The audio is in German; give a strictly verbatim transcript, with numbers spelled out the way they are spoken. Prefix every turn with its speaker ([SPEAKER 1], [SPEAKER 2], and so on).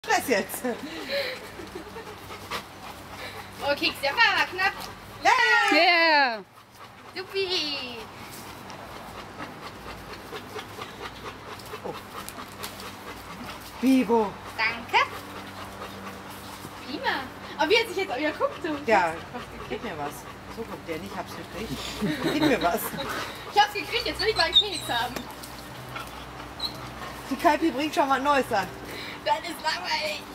[SPEAKER 1] Stress jetzt.
[SPEAKER 2] Oh, Keks, der war knapp.
[SPEAKER 1] Yeah!
[SPEAKER 3] Yeah!
[SPEAKER 2] Supi.
[SPEAKER 1] Oh. Bibo.
[SPEAKER 2] Danke. Prima. Aber wie er sich jetzt auch wieder guckt, du.
[SPEAKER 1] Ja, gib mir was. So guckt der nicht, hab's gekriegt. Gib mir was.
[SPEAKER 2] Ich hab's gekriegt, jetzt will ich mal einen Keks haben.
[SPEAKER 1] Die Kalpi bringt schon mal Neues an.
[SPEAKER 2] Das ist langweilig.